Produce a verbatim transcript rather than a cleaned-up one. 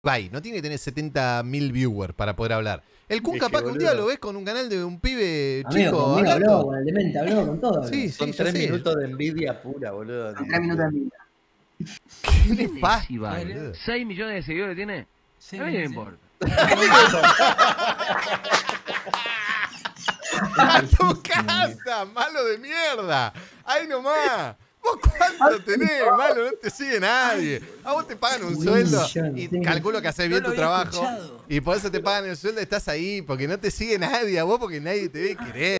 Bye. No tiene que tener setenta mil viewers para poder hablar. El Kun Es capaz que, que un día boludo. lo ves con un canal de un pibe Amigo, chico conmigo habló, hablando. con el demente habló, con todo. Sí, habló. sí, Son ya tres sé. minutos de envidia pura, boludo. Son tres minutos de vida. Qué nefasto, boludo. seis millones de seguidores tiene. Sí, a mí no me sí. importa. ¡A tu casa, malo de mierda! ¡Ay, nomás! ¿Vos cuánto tenés, malo? No te sigue nadie. A vos te pagan un Uy, sueldo yo no y tengo- calculo que haces No bien lo tu había trabajo. escuchado. Y por eso te pagan el sueldo y estás ahí, porque no te sigue nadie a vos, porque nadie te ve querer.